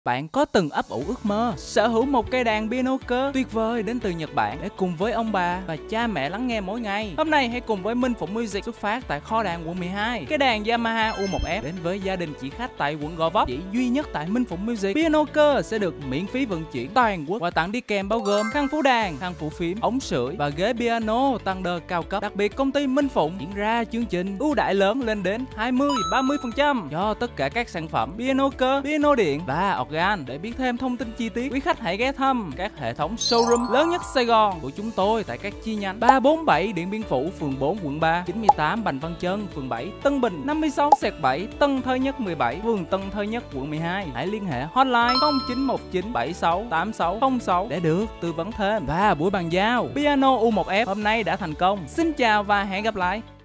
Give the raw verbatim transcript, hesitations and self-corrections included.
Bạn có từng ấp ủ ước mơ sở hữu một cây đàn piano cơ tuyệt vời đến từ Nhật Bản để cùng với ông bà và cha mẹ lắng nghe mỗi ngày? Hôm nay hãy cùng với Minh Phụng Music xuất phát tại kho đàn quận mười hai. Cái đàn Yamaha U một F đến với gia đình chị khách tại quận Gò Vấp, chỉ duy nhất tại Minh Phụng Music. Piano cơ sẽ được miễn phí vận chuyển toàn quốc. Quà tặng đi kèm bao gồm khăn phủ đàn, khăn phủ phím, ống sưởi và ghế piano Thunder cao cấp. Đặc biệt công ty Minh Phụng diễn ra chương trình ưu đãi lớn lên đến hai mươi đến ba mươi phần trăm cho tất cả các sản phẩm piano cơ, piano điện và organ. Để biết thêm thông tin chi tiết, quý khách hãy ghé thăm các hệ thống showroom lớn nhất Sài Gòn của chúng tôi tại các chi nhánh ba bốn bảy Điện Biên Phủ, phường bốn, quận ba, chín mươi tám Bành Văn Chân, phường bảy, Tân Bình, năm mươi sáu bảy, Tân Thới Nhất mười bảy, phường Tân Thới Nhất, quận mười hai. Hãy liên hệ hotline không chín một chín bảy sáu tám sáu không sáu để được tư vấn thêm. Và buổi bàn giao piano U một F hôm nay đã thành công. Xin chào và hẹn gặp lại.